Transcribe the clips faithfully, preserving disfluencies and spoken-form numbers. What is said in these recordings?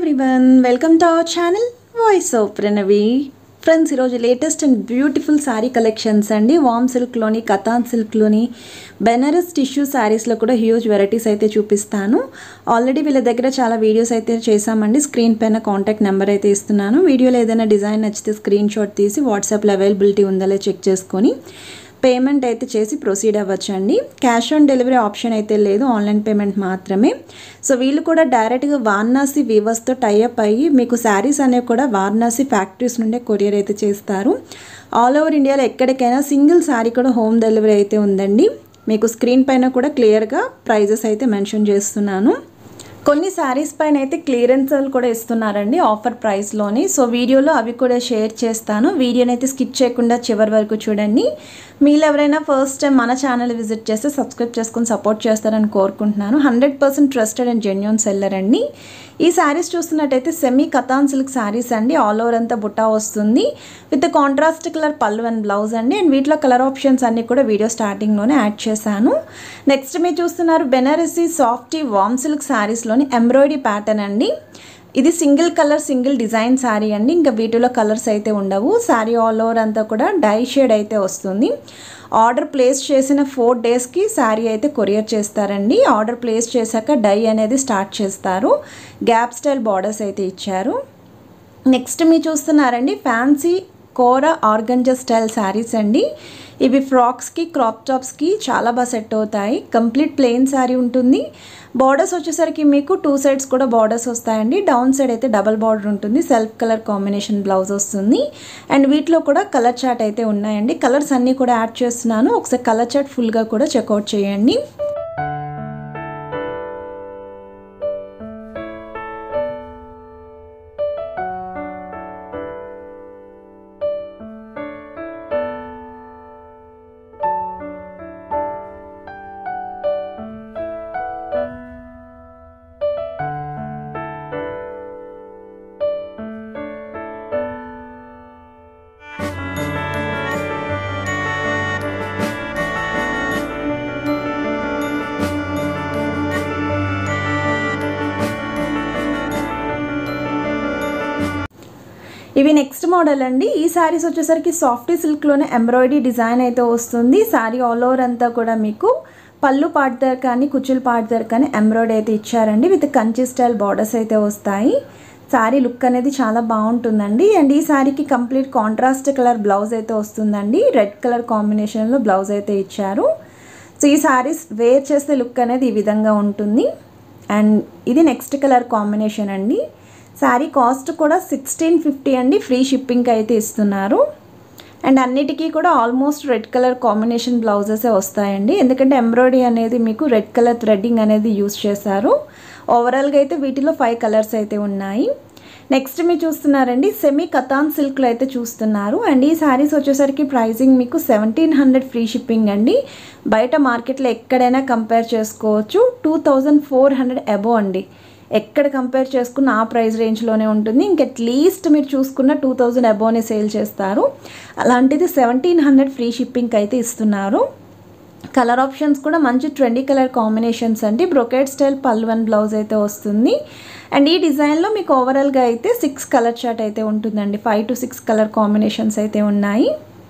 everyone, welcome to our channel Voice of Pranavi. Friends, ఈరోజు latest and beautiful sari collections అండి. వామ్ సిల్క్లోని, కతాన్ సిల్క్లోని, బెనారస్ టిష్యూ శారీస్లో కూడా హ్యూజ్ వెరైటీస్ అయితే చూపిస్తాను. ఆల్రెడీ వీళ్ళ దగ్గర చాలా వీడియోస్ అయితే చేసామండి. స్క్రీన్ పైన కాంటాక్ట్ నెంబర్ అయితే ఇస్తున్నాను. వీడియోలో ఏదైనా డిజైన్ నచ్చితే స్క్రీన్ షాట్ తీసి వాట్సాప్లో అవైలబిలిటీ ఉందో చెక్ చేసుకొని పేమెంట్ అయితే చేసి ప్రొసీడ్ అవ్వచ్చండి. క్యాష్ ఆన్ డెలివరీ ఆప్షన్ అయితే లేదు, ఆన్లైన్ పేమెంట్ మాత్రమే. సో వీళ్ళు కూడా డైరెక్ట్గా వారణాసి వీవర్స్తో టైఅప్ అయ్యి మీకు శారీస్ అనేవి కూడా వారణాసి ఫ్యాక్టరీస్ నుండే కొరియర్ అయితే చేస్తారు. ఆల్ ఓవర్ ఇండియాలో ఎక్కడికైనా సింగిల్ శారీ కూడా హోమ్ డెలివరీ అయితే ఉందండి. మీకు స్క్రీన్ పైన కూడా క్లియర్గా ప్రైజెస్ అయితే మెన్షన్ చేస్తున్నాను. కొన్ని శారీస్ పైన అయితే క్లియరెన్స్లు కూడా ఇస్తున్నారండి ఆఫర్ ప్రైస్లోని. సో వీడియోలో అవి కూడా షేర్ చేస్తాను. వీడియోని అయితే స్కిప్ చేయకుండా చివరి వరకు చూడండి. మీరు ఎవరైనా ఫస్ట్ టైం మన ఛానల్ విజిట్ చేస్తే సబ్స్క్రైబ్ చేసుకొని సపోర్ట్ చేస్తారని కోరుకుంటున్నాను. Hundred percent trusted and genuine seller అండి. ఈ శారీస్ చూస్తున్నట్టయితే సెమీ కతాన్ సిల్క్ శారీస్ అండి. ఆల్ ఓవర్ అంతా బుట్టా వస్తుంది విత్ కాంట్రాస్ట్ కలర్ పళ్ళు అండ్ బ్లౌజ్ అండి. అండ్ వీటిలో కలర్ ఆప్షన్స్ అన్నీ కూడా వీడియో స్టార్టింగ్లోనే యాడ్ చేశాను. నెక్స్ట్ మీరు చూస్తున్నారు బెనారసీ సాఫ్టీ వామ్ సిల్క్ శారీస్లోని ఎంబ్రాయిడరీ ప్యాటర్న్ అండి. ఇది single colour single design sari అండి. ఇంకా వీటిలో కలర్స్ అయితే ఉండవు. శారీ ఆల్ ఓవర్ అంతా కూడా డై షేడ్ అయితే వస్తుంది. ఆర్డర్ ప్లేస్ చేసిన ఫోర్ డేస్కి శారీ అయితే కొరియర్ చేస్తారండి. ఆర్డర్ ప్లేస్ చేశాక డై అనేది స్టార్ట్ చేస్తారు. గ్యాప్ స్టైల్ బార్డర్స్ అయితే ఇచ్చారు. నెక్స్ట్ మీరు చూస్తున్నారండి fancy kora organza style saris అండి. ఇవి ఫ్రాక్స్కి క్రాప్ టాప్స్కి చాలా బాగా సెట్ అవుతాయి. కంప్లీట్ ప్లెయిన్ శారీ ఉంటుంది. బార్డర్స్ వచ్చేసరికి మీకు టూ సైడ్స్ కూడా బార్డర్స్ వస్తాయండి. డౌన్ సైడ్ అయితే డబల్ బార్డర్ ఉంటుంది. సెల్ఫ్ కలర్ కాంబినేషన్ బ్లౌజ్ వస్తుంది. అండ్ వీటిలో కూడా కలర్ చార్ట్ అయితే ఉన్నాయండి. కలర్స్ అన్నీ కూడా యాడ్ చేస్తున్నాను. ఒకసారి కలర్ చార్ట్ ఫుల్గా కూడా చెక్అవుట్ చేయండి. ఇవి నెక్స్ట్ మోడల్ అండి. ఈ శారీస్ వచ్చేసరికి సాఫ్టీ సిల్క్లోనే ఎంబ్రాయిడరీ డిజైన్ అయితే వస్తుంది. శారీ ఆల్ ఓవర్ అంతా కూడా మీకు పళ్ళు పార్ట్ దగ్గర కానీ కుచ్చులు పార్ట్ దగ్గర కానీ ఎంబ్రాయిడరీ అయితే ఇచ్చారండి. విత్ కంచి స్టైల్ బార్డర్స్ అయితే వస్తాయి. శారీ లుక్ అనేది చాలా బాగుంటుందండి. అండ్ ఈ శారీకి కంప్లీట్ కాంట్రాస్ట్ కలర్ బ్లౌజ్ అయితే వస్తుందండి. రెడ్ కలర్ కాంబినేషన్లో బ్లౌజ్ అయితే ఇచ్చారు. సో ఈ శారీస్ వేర్ చేస్తే లుక్ అనేది ఈ విధంగా ఉంటుంది. అండ్ ఇది నెక్స్ట్ కలర్ కాంబినేషన్ అండి. శారీ కాస్ట్ కూడా సిక్స్టీన్ ఫిఫ్టీ అండి. ఫ్రీ షిప్పింగ్కి అయితే ఇస్తున్నారు. అండ్ అన్నిటికీ కూడా ఆల్మోస్ట్ రెడ్ కలర్ కాంబినేషన్ బ్లౌజెసే వస్తాయండి. ఎందుకంటే ఎంబ్రాయిడరీ అనేది మీకు రెడ్ కలర్ థ్రెడ్డింగ్ అనేది యూస్ చేశారు. ఓవరాల్గా అయితే వీటిలో ఫైవ్ కలర్స్ అయితే ఉన్నాయి. నెక్స్ట్ మీరు చూస్తున్నారండి సెమీ కతాన్ సిల్క్లో అయితే చూస్తున్నారు. అండ్ ఈ శారీస్ వచ్చేసరికి ప్రైజింగ్ మీకు సెవెంటీన్ హండ్రెడ్ ఫ్రీ షిప్పింగ్ అండి. బయట మార్కెట్లో ఎక్కడైనా కంపేర్ చేసుకోవచ్చు. Two thousand four hundred above అండి. ఎక్కడ కంపేర్ చేసుకున్న ఆ ప్రైస్ రేంజ్లోనే ఉంటుంది. ఇంక అట్లీస్ట్ మీరు చూసుకున్న టూ థౌజండ్ అబోవ్నే సేల్ చేస్తారు. అలాంటిది సెవెంటీన్ హండ్రెడ్ ఫ్రీ షిప్పింగ్కి అయితే ఇస్తున్నారు. కలర్ ఆప్షన్స్ కూడా మంచి ట్రెండీ కలర్ కాంబినేషన్స్ అండి. బ్రొకేట్ స్టైల్ పళ్ళు అండ్ బ్లౌజ్ అయితే వస్తుంది. అండ్ ఈ డిజైన్లో మీకు ఓవరాల్గా అయితే సిక్స్ కలర్ చార్ట్ అయితే ఉంటుందండి. Five to six colour combinations అయితే ఉన్నాయి.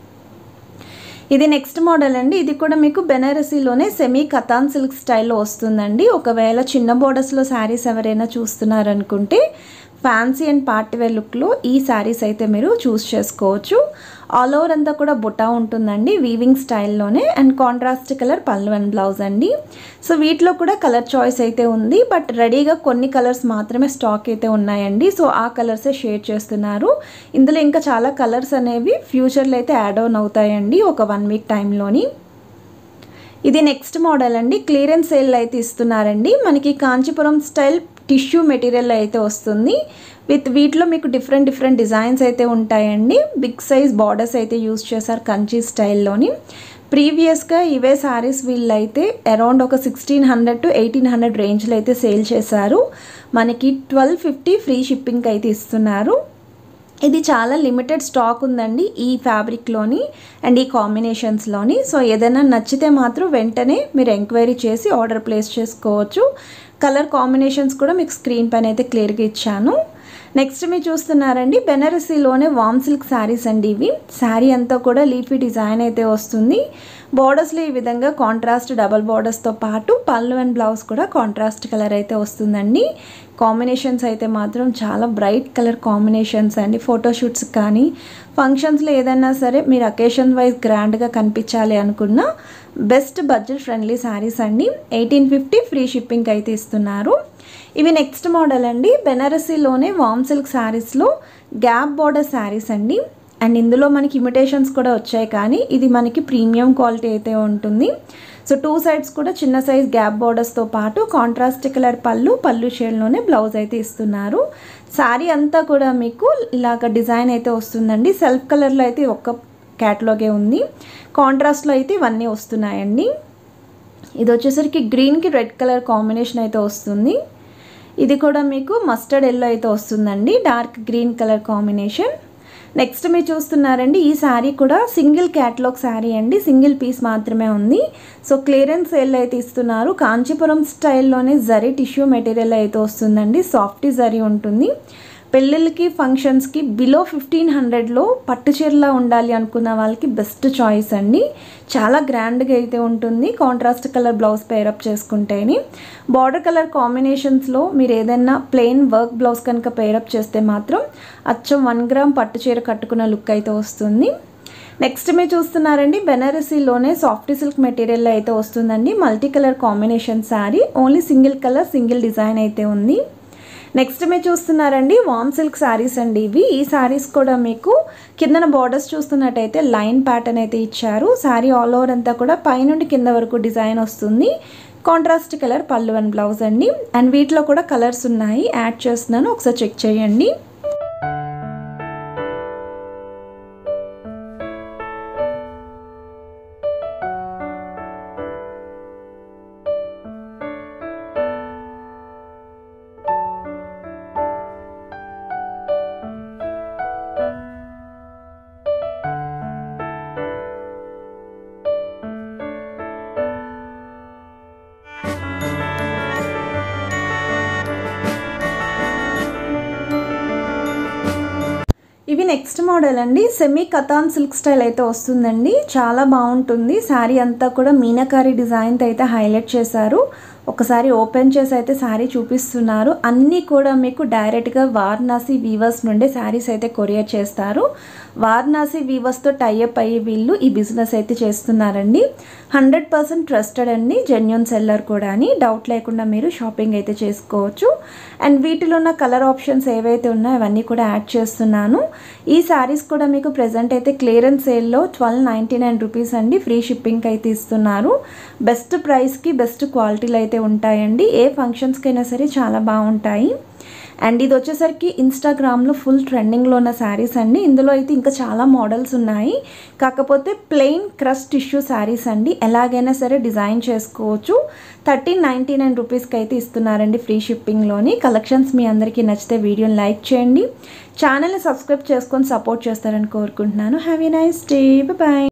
ఇది నెక్స్ట్ మోడల్ అండి. ఇది కూడా మీకు బెనారసీలోనే సెమీ కతాన్ సిల్క్ స్టైల్లో వస్తుందండి. ఒకవేళ చిన్న బోర్డర్స్లో శారీస్ ఎవరైనా చూస్తున్నారనుకుంటే ఫ్యాన్సీ అండ్ పార్టీ వేర్ లుక్లో ఈ శారీస్ అయితే మీరు చూస్ చేసుకోవచ్చు. ఆల్ ఓవర్ అంతా కూడా బుట్టా ఉంటుందండి వీవింగ్ స్టైల్లోనే. అండ్ కాంట్రాస్ట్ కలర్ పళ్ళు అండ్ బ్లౌజ్ అండి. సో వీటిలో కూడా కలర్ చాయిస్ అయితే ఉంది. బట్ రెడీగా కొన్ని కలర్స్ మాత్రమే స్టాక్ అయితే ఉన్నాయండి. సో ఆ కలర్సే షేర్ చేస్తున్నారు. ఇందులో ఇంకా చాలా కలర్స్ అనేవి ఫ్యూచర్లో అయితే యాడ్ ఆన్ అవుతాయండి ఒక వన్ వీక్ టైంలోని. ఇది నెక్స్ట్ మోడల్ అండి. క్లియరెన్స్ సేల్ అయితే ఇస్తున్నారండి. మనకి కాంచీపురం స్టైల్ టిష్యూ మెటీరియల్ అయితే వస్తుంది. విత్ వీటిలో మీకు డిఫరెంట్ డిఫరెంట్ డిజైన్స్ అయితే ఉంటాయండి. బిగ్ సైజ్ బార్డర్స్ అయితే యూస్ చేశారు కంచి స్టైల్లోని. ప్రీవియస్గా ఇవే శారీస్ వీళ్ళైతే అరౌండ్ ఒక sixteen hundred to eighteen hundred రేంజ్లో అయితే సేల్ చేశారు. మనకి ట్వెల్వ్ ఫిఫ్టీ ఫ్రీ షిప్పింగ్కి అయితే ఇస్తున్నారు. ఇది చాలా లిమిటెడ్ స్టాక్ ఉందండి ఈ ఫ్యాబ్రిక్లోని అండ్ ఈ కాంబినేషన్స్లోని. సో ఏదైనా నచ్చితే మాత్రం వెంటనే మీరు ఎంక్వైరీ చేసి ఆర్డర్ ప్లేస్ చేసుకోవచ్చు. కలర్ కాంబినేషన్స్ కూడా మీకు స్క్రీన్ పైన అయితే క్లియర్గా ఇచ్చాను. నెక్స్ట్ మీరు చూస్తున్నారండి బెనారసీలోనే వామ్ సిల్క్ శారీస్ అండి. ఇవి శారీ అంతా కూడా లీఫీ డిజైన్ అయితే వస్తుంది. బార్డర్స్లో ఈ విధంగా కాంట్రాస్ట్ డబల్ బార్డర్స్తో పాటు పళ్ళు అండ్ బ్లౌజ్ కూడా కాంట్రాస్ట్ కలర్ అయితే వస్తుందండి. కాంబినేషన్స్ అయితే మాత్రం చాలా బ్రైట్ కలర్ కాంబినేషన్స్ అండి. ఫోటోషూట్స్ కానీ ఫంక్షన్స్లో ఏదైనా సరే మీరు అకేషన్ వైజ్ గ్రాండ్గా కనిపించాలి అనుకున్న బెస్ట్ బడ్జెట్ ఫ్రెండ్లీ శారీస్ అండి. ఎయిటీన్ ఫిఫ్టీ ఫ్రీ షిప్పింగ్ అయితే ఇస్తున్నారు. ఇవి నెక్స్ట్ మోడల్ అండి బెనారసీలోనే వామ్ సిల్క్ శారీస్లో గ్యాప్ బార్డర్ శారీస్ అండి. అండ్ ఇందులో మనకి ఇమిటేషన్స్ కూడా వచ్చాయి కానీ ఇది మనకి ప్రీమియం క్వాలిటీ అయితే ఉంటుంది. సో టూ సైడ్స్ కూడా చిన్న సైజ్ గ్యాప్ బార్డర్స్తో పాటు కాంట్రాస్ట్ కలర్ పళ్ళు పళ్ళు షేడ్లోనే బ్లౌజ్ అయితే ఇస్తున్నారు. శారీ అంతా కూడా మీకు ఇలాగ డిజైన్ అయితే వస్తుందండి. సెల్ఫ్ కలర్లో అయితే ఒక్క క్యాటలాగే ఉంది, కాంట్రాస్ట్లో అయితే ఇవన్నీ వస్తున్నాయండి. ఇది వచ్చేసరికి గ్రీన్కి రెడ్ కలర్ కాంబినేషన్ అయితే వస్తుంది. ఇది కూడా మీకు మస్టర్డ్ ఎల్లో అయితే వస్తుందండి, dark green colour combination. Next మీరు చూస్తున్నారండి ఈ శారీ కూడా సింగిల్ క్యాటలాగ్ శారీ అండి, సింగిల్ పీస్ మాత్రమే ఉంది. సో క్లియరెన్స్ సేల్ అయితే ఇస్తున్నారు. కాంచీపురం స్టైల్లోనే జరీ టిష్యూ మెటీరియల్ అయితే వస్తుందండి, సాఫ్టీ జరీ ఉంటుంది. పెళ్ళిళ్ళకి ఫంక్షన్స్కి బిలో ఫిఫ్టీన్ హండ్రెడ్లో పట్టు చీరలా ఉండాలి అనుకున్న వాళ్ళకి బెస్ట్ చాయిస్ అండి. చాలా గ్రాండ్గా అయితే ఉంటుంది. కాంట్రాస్ట్ కలర్ బ్లౌజ్ పేరప్ చేసుకుంటేని బార్డర్ కలర్ కాంబినేషన్స్లో మీరు ఏదైనా ప్లెయిన్ వర్క్ బ్లౌజ్ కనుక పేరప్ చేస్తే మాత్రం అచ్చం వన్ గ్రామ్ పట్టు చీర కట్టుకున్న లుక్ అయితే వస్తుంది. నెక్స్ట్ మీరు చూస్తున్నారండి బెనారసీలోనే సాఫ్టీ సిల్క్ మెటీరియల్ అయితే వస్తుందండి. Multi colour combination sari, only single colour single design అయితే ఉంది. నెక్స్ట్ మీరు చూస్తున్నారండి వామ్ సిల్క్ శారీస్ అండి. ఇవి ఈ శారీస్ కూడా మీకు కిందన బార్డర్స్ చూస్తున్నట్టయితే లైన్ ప్యాటర్న్ అయితే ఇచ్చారు. శారీ ఆల్ ఓవర్ అంతా కూడా పైనుండి కింద వరకు డిజైన్ వస్తుంది. కాంట్రాస్ట్ కలర్ పళ్ళు అండ్ బ్లౌజ్ అండి. అండ్ వీటిలో కూడా కలర్స్ ఉన్నాయి, యాడ్ చేస్తున్నాను, ఒకసారి చెక్ చేయండి. ఇవి నెక్స్ట్ మోడల్ అండి. సెమీ కథాన్ సిల్క్ స్టైల్ అయితే వస్తుందండి, చాలా బాగుంటుంది. శారీ అంతా కూడా మీనాకారి డిజైన్తో అయితే హైలైట్ చేశారు. ఒకసారి ఓపెన్ చేసి అయితే శారీ చూపిస్తున్నారు. అన్నీ కూడా మీకు డైరెక్ట్గా వారణాసి వీవర్స్ నుండి శారీస్ అయితే కొరియర్ చేస్తారు. వారణాసి వీవర్స్తో టైఅప్ అయ్యి వీళ్ళు ఈ బిజినెస్ అయితే చేస్తున్నారండి. హండ్రెడ్ పర్సెంట్ ట్రస్టెడ్ అండి, జెన్యూన్ సెల్లర్ కూడా అని డౌట్ లేకుండా మీరు షాపింగ్ అయితే చేసుకోవచ్చు. అండ్ వీటిలో ఉన్న కలర్ ఆప్షన్స్ ఏవైతే ఉన్నాయో అవన్నీ కూడా యాడ్ చేస్తున్నాను. ఈ శారీస్ కూడా మీకు ప్రెజెంట్ అయితే క్లియరెన్స్ సేల్లో ట్వెల్వ్ నైంటీ నైన్ రూపీస్ అండి, ఫ్రీ షిప్పింగ్ అయితే ఇస్తున్నారు. బెస్ట్ ప్రైస్కి బెస్ట్ క్వాలిటీలో అయితే ఉంటాయండి. ఏ ఫంక్షన్స్కి అయినా సరే చాలా బాగుంటాయి. అండ్ ఇది వచ్చేసరికి ఇన్స్టాగ్రామ్లో ఫుల్ ట్రెండింగ్లో ఉన్న శారీస్ అండి. ఇందులో అయితే ఇంకా చాలా మోడల్స్ ఉన్నాయి, కాకపోతే ప్లెయిన్ క్రష్ టిష్యూ శారీస్ అండి. ఎలాగైనా సరే డిజైన్ చేసుకోవచ్చు. థర్టీన్ నైంటీ నైన్ రూపీస్కి అయితే ఇస్తున్నారండి ఫ్రీ షిప్పింగ్లోని. కలెక్షన్స్ మీ అందరికీ నచ్చితే వీడియోని లైక్ చేయండి, ఛానల్ని సబ్స్క్రైబ్ చేసుకొని సపోర్ట్ చేస్తారని కోరుకుంటున్నాను. Have a nice day, bye.